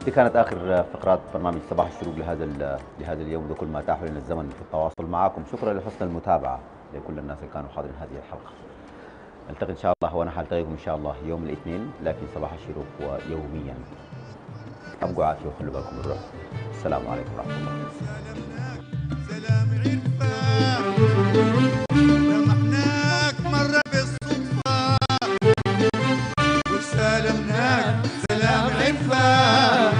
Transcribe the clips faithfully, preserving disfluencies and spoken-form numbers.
دي كانت آخر فقرات برنامج صباح الشروق لهذا لهذا اليوم بكل ما أتاح لنا الزمن في التواصل معكم. شكرا لحسن المتابعة لكل الناس اللي كانوا حاضرين هذه الحلقة. نلتقي إن شاء الله، وأنا حلتقيكم إن شاء الله يوم الاثنين، لكن صباح الشروق هو يوميا. أبقوا عافية وخلوا بالكم من الروح. السلام عليكم ورحمة الله. سلام عرفان لمحناك مرة بالصدفة وسالمناك سلام عرفان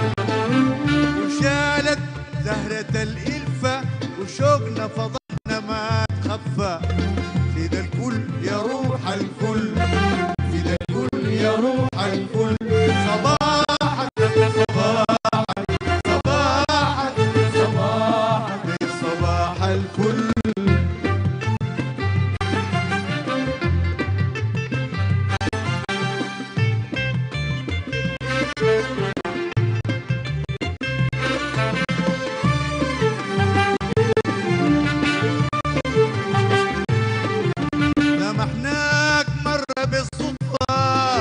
وشالت زهرة الإلفة وشوقنا فضحنا ما تخفى. في ذا الكل يا روح الكل، في ذا الكل يا روح الكل. صباحك صباحك صباحك صباحك صباح الكل. لمحناك مرة بالصدفة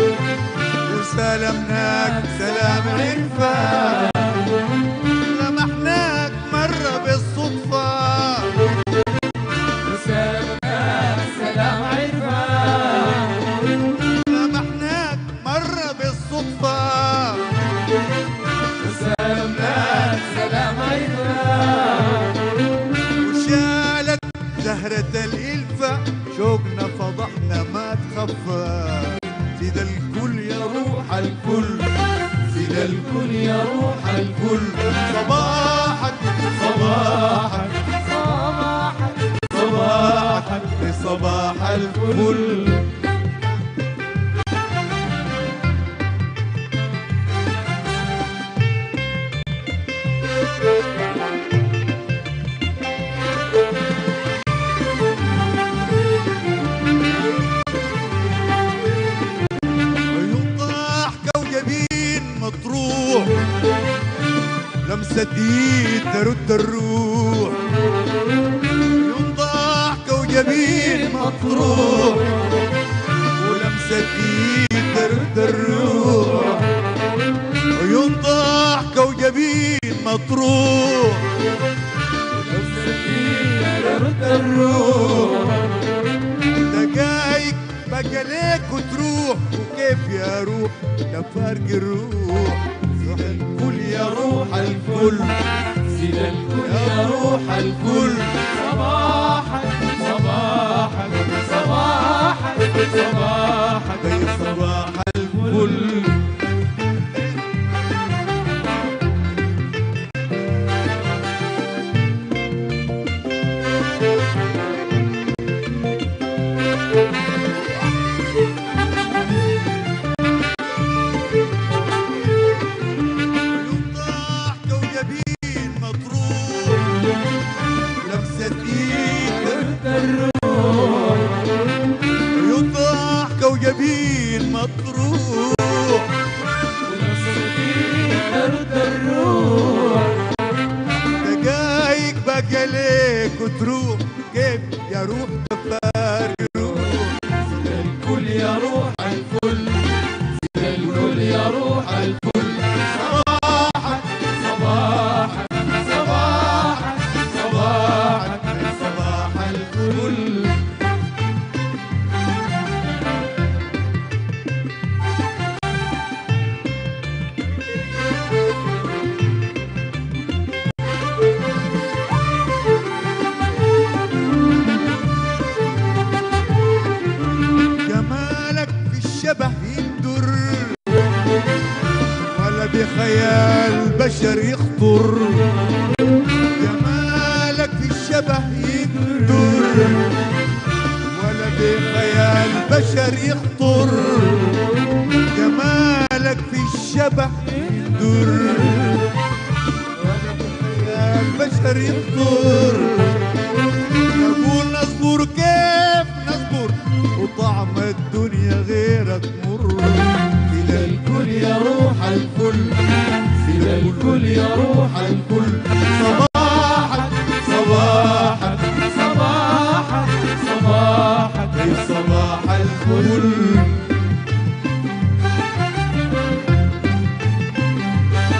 وسلمناك سلام عرفان. لمحناك مرة بالصدفة وسلمناك سلام عرفان. لمحناك مرة بالصدفة وسلمناك سلام عرفان وشالت زهرة الإلفة شوقنا فضحنا ما تخفى. في ذا الكل يا روح الكل، في ذا الكل يا روح الكل. صباحك صباحك صباحك صباحك صباح الكل. مطروح لمسة ايد ترد الروح. عيون ضحكة وجبين مطروح ولمسة ايد ترد الروح. عيون ضحكة وجبين مطروح ولمسة ايد ترد الروح. دقايق بقى ليك وتروح وكيف يا روح تفارق الروح. في ذا الكل يا روح الكل، في ذا الكل يا روح الكل. صباحك صباحك صباحك صباحك يا صباح الكل. وجبين مطروح ترد الروح. دقايق بقى ليك وتروح كيف يا روح تفارق الروح. في ذا الكل يا روح الكل، في ذا الكل يا روح الكل. صباحك صباحك صباحك صباحك صباح الكل. شبه يندر ولا بخيال بشر يخطر. جمالك في الشبه يندر ولا بخيال بشر يخطر. جمالك في الشبه يندر ولا بخيال بشر يخطر. نقول نصبر كيف نصبر وطعم الدنيا غيرك مر. في ذا الكل يا روح الكل، في ذا الكل يا روح الكل. صباحك صباحك صباحك صباحك يا صباح الكل.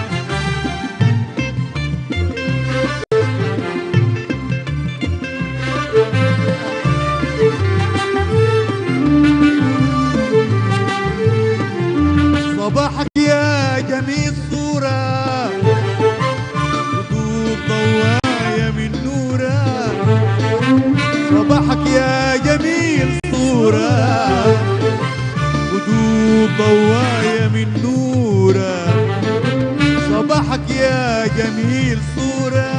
خدود ضوايا من نورك، صباحك يا جميل صورة،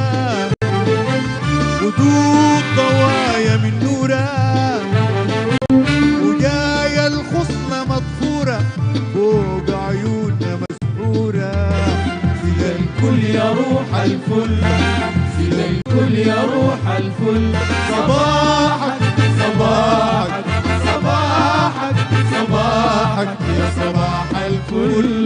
خدود ضوايا من نورك، وجاية الخصلة مطفورة فوق عيوننا مسحورة. سيدا الكل يا روح الفل، سيدا الكل يا روح الفل، صباحك صباحك صباحك صباحك يا صباح الفل.